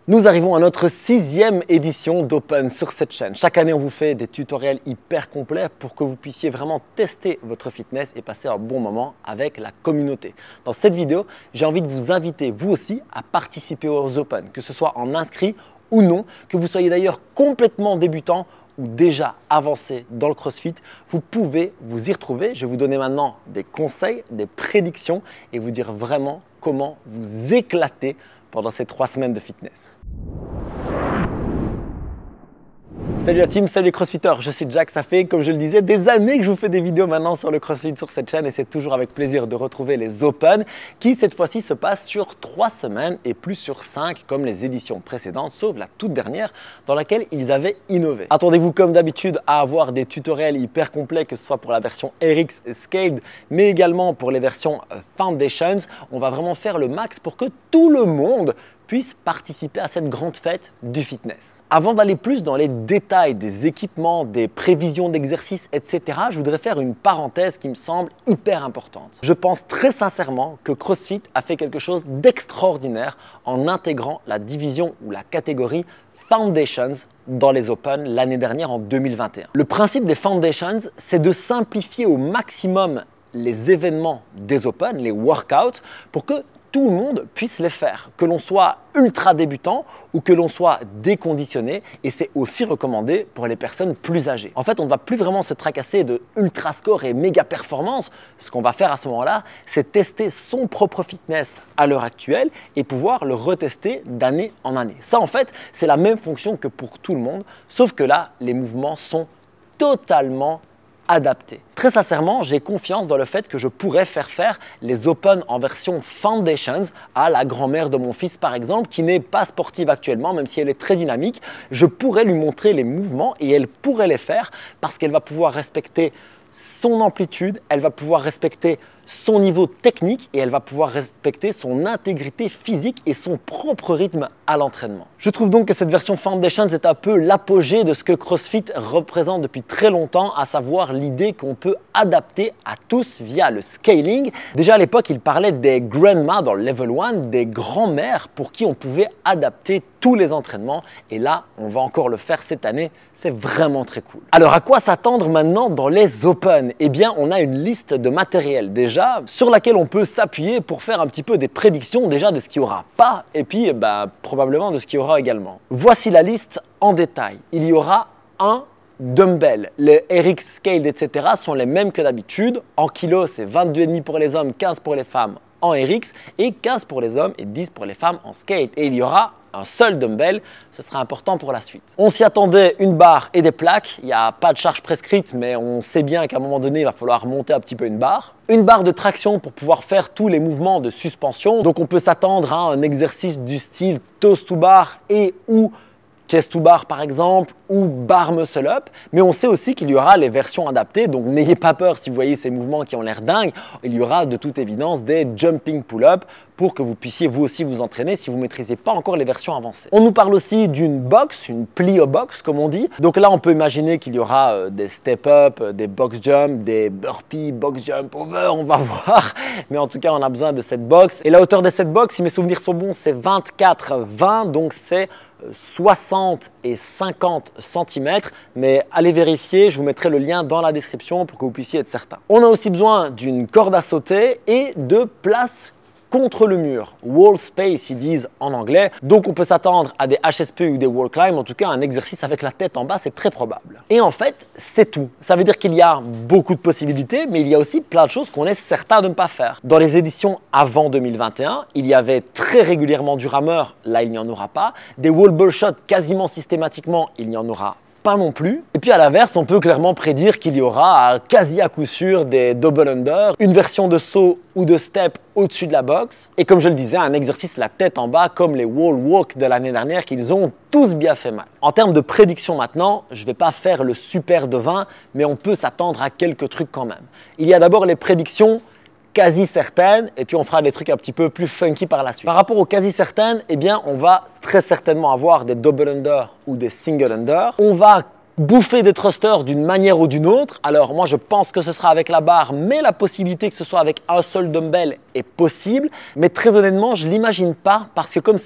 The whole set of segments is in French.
Nous arrivons à notre 6e édition d'Open sur cette chaîne. Chaque année, on vous fait des tutoriels hyper complets pour que vous puissiez vraiment tester votre fitness et passer un bon moment avec la communauté. Dans cette vidéo, j'ai envie de vous inviter, vous aussi, à participer aux Open, que ce soit en inscrit ou non, que vous soyez d'ailleurs complètement débutant ou déjà avancé dans le CrossFit, vous pouvez vous y retrouver. Je vais vous donner maintenant des conseils, des prédictions et vous dire vraiment comment vous éclater pendant ces 3 semaines de fitness. Salut la team, salut les crossfitters, je suis Jack. Ça fait, comme je le disais, des années que je vous fais des vidéos maintenant sur le CrossFit sur cette chaîne et c'est toujours avec plaisir de retrouver les Open qui cette fois-ci se passent sur 3 semaines et plus sur 5 comme les éditions précédentes, sauf la toute dernière dans laquelle ils avaient innové. Attendez-vous comme d'habitude à avoir des tutoriels hyper complets, que ce soit pour la version RX Scaled mais également pour les versions Foundations. On va vraiment faire le max pour que tout le monde puisse participer à cette grande fête du fitness. Avant d'aller plus dans les détails des équipements, des prévisions d'exercices, etc., je voudrais faire une parenthèse qui me semble hyper importante. Je pense très sincèrement que CrossFit a fait quelque chose d'extraordinaire en intégrant la division ou la catégorie Foundations dans les Open l'année dernière en 2021. Le principe des Foundations, c'est de simplifier au maximum les événements des Open, les workouts, pour que tout le monde puisse les faire, que l'on soit ultra débutant ou que l'on soit déconditionné, et c'est aussi recommandé pour les personnes plus âgées. En fait, on ne va plus vraiment se tracasser de ultra score et méga performance. Ce qu'on va faire à ce moment-là, c'est tester son propre fitness à l'heure actuelle et pouvoir le retester d'année en année. Ça, en fait, c'est la même fonction que pour tout le monde, sauf que là, les mouvements sont totalement adapté. Très sincèrement, j'ai confiance dans le fait que je pourrais faire les Open en version Foundations à la grand-mère de mon fils par exemple, qui n'est pas sportive actuellement, même si elle est très dynamique. Je pourrais lui montrer les mouvements et elle pourrait les faire parce qu'elle va pouvoir respecter son amplitude, elle va pouvoir respecter son niveau technique et elle va pouvoir respecter son intégrité physique et son propre rythme à l'entraînement. Je trouve donc que cette version Foundations est un peu l'apogée de ce que CrossFit représente depuis très longtemps, à savoir l'idée qu'on peut adapter à tous via le scaling. Déjà à l'époque, il parlait des grandmas dans le level 1, des grands-mères pour qui on pouvait adapter tous les entraînements et là, on va encore le faire cette année, c'est vraiment très cool. Alors à quoi s'attendre maintenant dans les Open? Eh bien, on a une liste de matériel déjà sur laquelle on peut s'appuyer pour faire un petit peu des prédictions déjà de ce qu'il n'y aura pas et puis probablement de ce qu'il y aura également. Voici la liste en détail. Il y aura un dumbbell. Les RX Scaled, etc. sont les mêmes que d'habitude. En kilos, c'est 22,5 pour les hommes, 15 pour les femmes en RX et 15 pour les hommes et 10 pour les femmes en Scaled. Et il y aura un seul dumbbell, ce sera important pour la suite. On s'y attendait, une barre et des plaques. Il n'y a pas de charge prescrite, mais on sait bien qu'à un moment donné, il va falloir monter un petit peu une barre. Une barre de traction pour pouvoir faire tous les mouvements de suspension. Donc on peut s'attendre à un exercice du style toes to bar et ou chest to bar par exemple, ou bar muscle up, mais on sait aussi qu'il y aura les versions adaptées, donc n'ayez pas peur si vous voyez ces mouvements qui ont l'air dingues, il y aura de toute évidence des jumping pull-up pour que vous puissiez vous aussi vous entraîner si vous ne maîtrisez pas encore les versions avancées. On nous parle aussi d'une box, une plyo box comme on dit, donc là on peut imaginer qu'il y aura des step-up, des box jump, des burpees, box jump over, on va voir, mais en tout cas on a besoin de cette box. Et la hauteur de cette box, si mes souvenirs sont bons, c'est 24-20, donc c'est 60 et 50 cm, mais allez vérifier, je vous mettrai le lien dans la description pour que vous puissiez être certain. On a aussi besoin d'une corde à sauter et de place contre le mur, wall space ils disent en anglais, donc on peut s'attendre à des HSP ou des wall climb, en tout cas un exercice avec la tête en bas c'est très probable. Et en fait c'est tout, ça veut dire qu'il y a beaucoup de possibilités mais il y a aussi plein de choses qu'on est certain de ne pas faire. Dans les éditions avant 2021, il y avait très régulièrement du rameur, là il n'y en aura pas, des wall ball shots quasiment systématiquement, il n'y en aura pas non plus. Et puis à l'inverse, on peut clairement prédire qu'il y aura quasi à coup sûr des double under, une version de saut ou de step au-dessus de la box. Et comme je le disais, un exercice la tête en bas comme les wall walk de l'année dernière qu'ils ont tous bien fait mal. En termes de prédiction maintenant, je ne vais pas faire le super devin, mais on peut s'attendre à quelques trucs quand même. Il y a d'abord les prédictions quasi certaines et puis on fera des trucs un petit peu plus funky par la suite. Par rapport aux quasi certaines, eh bien on va très certainement avoir des double under ou des single under. On va bouffer des thrusters d'une manière ou d'une autre. Alors moi je pense que ce sera avec la barre, mais la possibilité que ce soit avec un seul dumbbell est possible. Mais très honnêtement, je ne l'imagine pas parce que comme c'est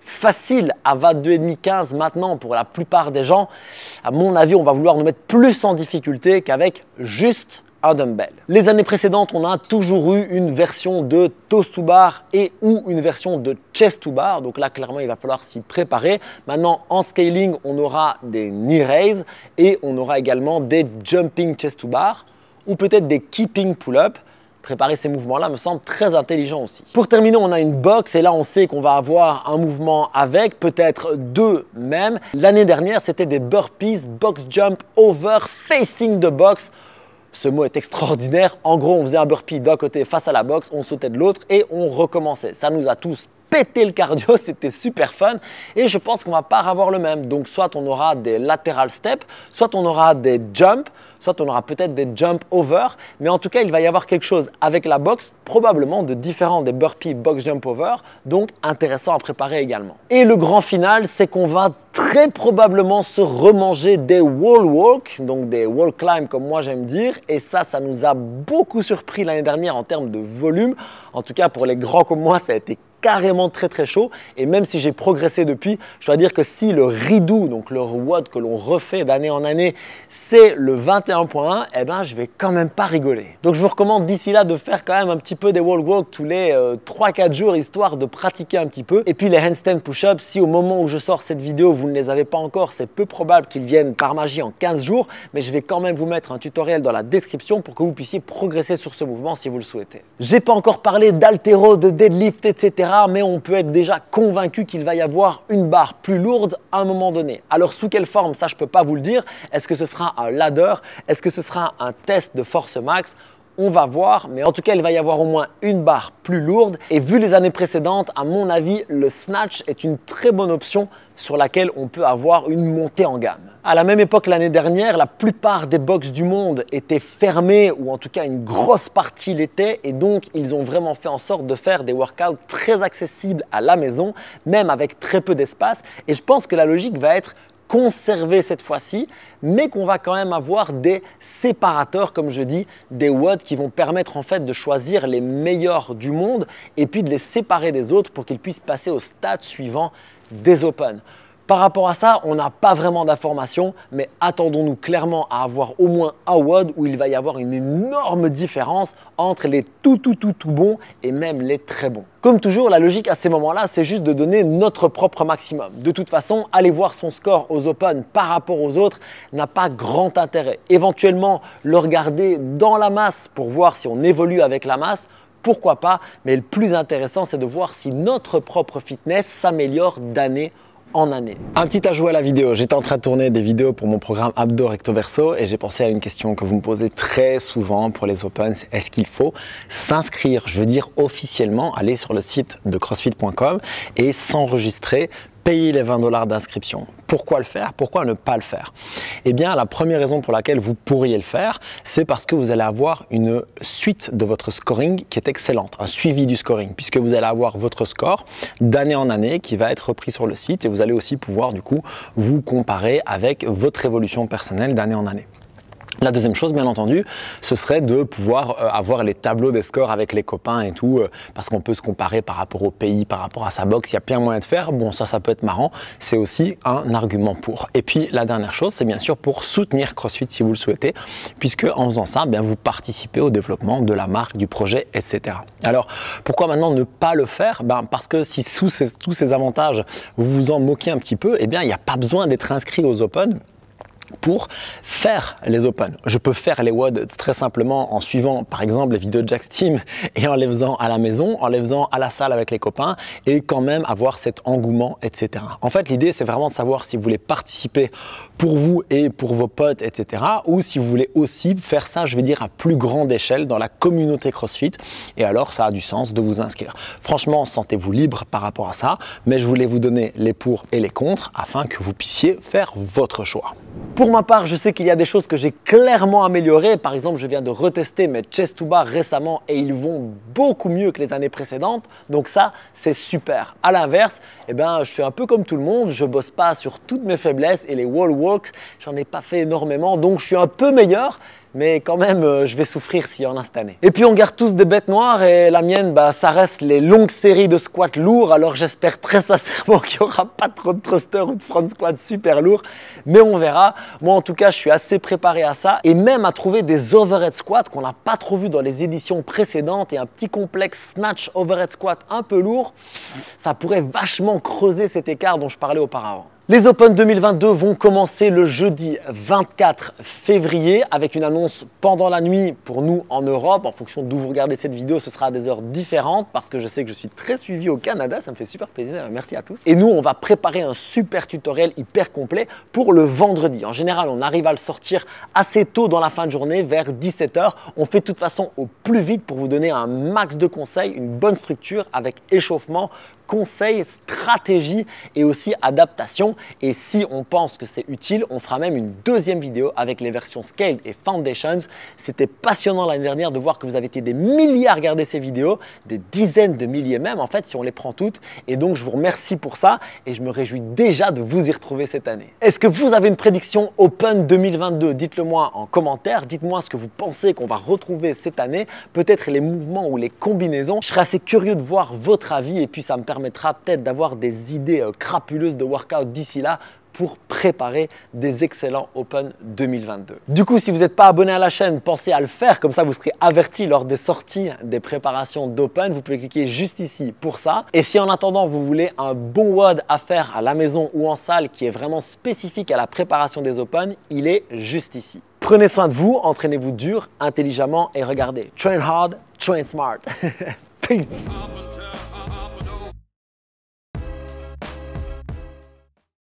facile à 22,5-15 maintenant pour la plupart des gens, à mon avis, on va vouloir nous mettre plus en difficulté qu'avec juste un dumbbell. Les années précédentes, on a toujours eu une version de toes to bar et ou une version de chest to bar. Donc là, clairement, il va falloir s'y préparer. Maintenant, en scaling, on aura des knee raise et on aura également des jumping chest to bar ou peut-être des keeping pull-up. Préparer ces mouvements-là me semble très intelligent aussi. Pour terminer, on a une box et là, on sait qu'on va avoir un mouvement avec, peut-être deux même. L'année dernière, c'était des burpees, box jump over facing the box. Ce mot est extraordinaire. En gros, on faisait un burpee d'un côté face à la box, on sautait de l'autre et on recommençait. Ça nous a tous pété le cardio, c'était super fun et je pense qu'on va pas avoir le même. Donc, soit on aura des lateral steps, soit on aura des jumps, soit on aura peut-être des jump over, mais en tout cas, il va y avoir quelque chose avec la box, probablement de différent des burpees box jump over, donc intéressant à préparer également. Et le grand final, c'est qu'on va très probablement se remanger des wall walk, donc des wall climb comme moi j'aime dire, et ça nous a beaucoup surpris l'année dernière en termes de volume. En tout cas, pour les grands comme moi, ça a été carrément très chaud et même si j'ai progressé depuis, je dois dire que si le redo, donc le WOD que l'on refait d'année en année, c'est le 21.1, eh ben je vais quand même pas rigoler. Donc je vous recommande d'ici là de faire quand même un petit peu des wall walk tous les 3-4 jours histoire de pratiquer un petit peu. Et puis les handstand push-ups, si au moment où je sors cette vidéo vous ne les avez pas encore, c'est peu probable qu'ils viennent par magie en 15 jours, mais je vais quand même vous mettre un tutoriel dans la description pour que vous puissiez progresser sur ce mouvement si vous le souhaitez. J'ai pas encore parlé d'haltéro, de deadlift, etc. mais on peut être déjà convaincu qu'il va y avoir une barre plus lourde à un moment donné. Alors sous quelle forme, ça je peux pas vous le dire. Est-ce que ce sera un ladder? Est-ce que ce sera un test de force max? On va voir, mais en tout cas, il va y avoir au moins une barre plus lourde. Et vu les années précédentes, à mon avis, le snatch est une très bonne option sur laquelle on peut avoir une montée en gamme. À la même époque l'année dernière, la plupart des box du monde étaient fermées ou en tout cas une grosse partie l'était et donc ils ont vraiment fait en sorte de faire des workouts très accessibles à la maison, même avec très peu d'espace. Et je pense que la logique va être conserver cette fois-ci, mais qu'on va quand même avoir des séparateurs, comme je dis, des WOD qui vont permettre en fait de choisir les meilleurs du monde et puis de les séparer des autres pour qu'ils puissent passer au stade suivant des Open. Par rapport à ça, on n'a pas vraiment d'informations, mais attendons-nous clairement à avoir au moins un WOD où il va y avoir une énorme différence entre les tout bons et même les très bons. Comme toujours, la logique à ces moments-là, c'est juste de donner notre propre maximum. De toute façon, aller voir son score aux Open par rapport aux autres n'a pas grand intérêt. Éventuellement, le regarder dans la masse pour voir si on évolue avec la masse, pourquoi pas, mais le plus intéressant, c'est de voir si notre propre fitness s'améliore d'année en année. Un petit ajout à la vidéo, j'étais en train de tourner des vidéos pour mon programme Abdo Recto Verso et j'ai pensé à une question que vous me posez très souvent pour les Open, c'est est-ce qu'il faut s'inscrire, je veux dire officiellement, aller sur le site de crossfit.com et s'enregistrer, payer les 20 $ d'inscription. Pourquoi le faire? Pourquoi ne pas le faire? Eh bien, la première raison pour laquelle vous pourriez le faire, c'est parce que vous allez avoir une suite de votre scoring qui est excellente, un suivi du scoring, puisque vous allez avoir votre score d'année en année qui va être repris sur le site et vous allez aussi pouvoir du coup vous comparer avec votre évolution personnelle d'année en année. La deuxième chose, bien entendu, ce serait de pouvoir avoir les tableaux des scores avec les copains et tout, parce qu'on peut se comparer par rapport au pays, par rapport à sa boxe, il y a plein moyen de faire. Bon, ça peut être marrant, c'est aussi un argument pour. Et puis, la dernière chose, c'est bien sûr pour soutenir CrossFit si vous le souhaitez, puisque en faisant ça, bien, vous participez au développement de la marque, du projet, etc. Alors, pourquoi maintenant ne pas le faire? Parce que si tous ces avantages, vous vous en moquez un petit peu, eh bien, il n'y a pas besoin d'être inscrit aux Open pour faire les Open. Je peux faire les WOD très simplement en suivant par exemple les vidéos de Jack's Team et en les faisant à la maison, en les faisant à la salle avec les copains et quand même avoir cet engouement, etc. En fait, l'idée, c'est vraiment de savoir si vous voulez participer pour vous et pour vos potes, etc. ou si vous voulez aussi faire ça, je vais dire, à plus grande échelle dans la communauté CrossFit et alors ça a du sens de vous inscrire. Franchement, sentez-vous libre par rapport à ça, mais je voulais vous donner les pour et les contre afin que vous puissiez faire votre choix. Pour ma part, je sais qu'il y a des choses que j'ai clairement améliorées. Par exemple, je viens de retester mes chest to bar récemment et ils vont beaucoup mieux que les années précédentes. Donc ça, c'est super. À l'inverse, je suis un peu comme tout le monde. Je bosse pas sur toutes mes faiblesses et les wall walks, j'en ai pas fait énormément. Donc je suis un peu meilleur, mais quand même, je vais souffrir s'il y en a cette année. Et puis on garde tous des bêtes noires et la mienne, bah, ça reste les longues séries de squats lourds. Alors j'espère très sincèrement qu'il n'y aura pas trop de thrusters ou de front squats super lourds, mais on verra. Moi en tout cas, je suis assez préparé à ça et même à trouver des overhead squats qu'on n'a pas trop vu dans les éditions précédentes et un petit complexe snatch overhead squat un peu lourd, ça pourrait vachement creuser cet écart dont je parlais auparavant. Les Open 2022 vont commencer le jeudi 24 février avec une annonce pendant la nuit pour nous en Europe. En fonction d'où vous regardez cette vidéo, ce sera à des heures différentes parce que je sais que je suis très suivi au Canada. Ça me fait super plaisir. Merci à tous. Et nous, on va préparer un super tutoriel hyper complet pour le vendredi. En général, on arrive à le sortir assez tôt dans la fin de journée, vers 17 h. On fait de toute façon au plus vite pour vous donner un max de conseils, une bonne structure avec échauffement, conseils, stratégie et aussi adaptation. Et si on pense que c'est utile, on fera même une deuxième vidéo avec les versions Scaled et Foundations. C'était passionnant l'année dernière de voir que vous avez été des milliers à regarder ces vidéos, des dizaines de milliers même en fait si on les prend toutes. Et donc je vous remercie pour ça et je me réjouis déjà de vous y retrouver cette année. Est-ce que vous avez une prédiction Open 2022? Dites-le moi en commentaire, dites-moi ce que vous pensez qu'on va retrouver cette année, peut-être les mouvements ou les combinaisons. Je serais assez curieux de voir votre avis et puis ça me permettra peut-être d'avoir des idées crapuleuses de workout d'ici là pour préparer des excellents Open 2022. Du coup, si vous n'êtes pas abonné à la chaîne, pensez à le faire, comme ça vous serez averti lors des sorties des préparations d'Open. Vous pouvez cliquer juste ici pour ça. Et si en attendant, vous voulez un bon WOD à faire à la maison ou en salle qui est vraiment spécifique à la préparation des Open, il est juste ici. Prenez soin de vous, entraînez-vous dur, intelligemment et regardez, train hard, train smart. Peace.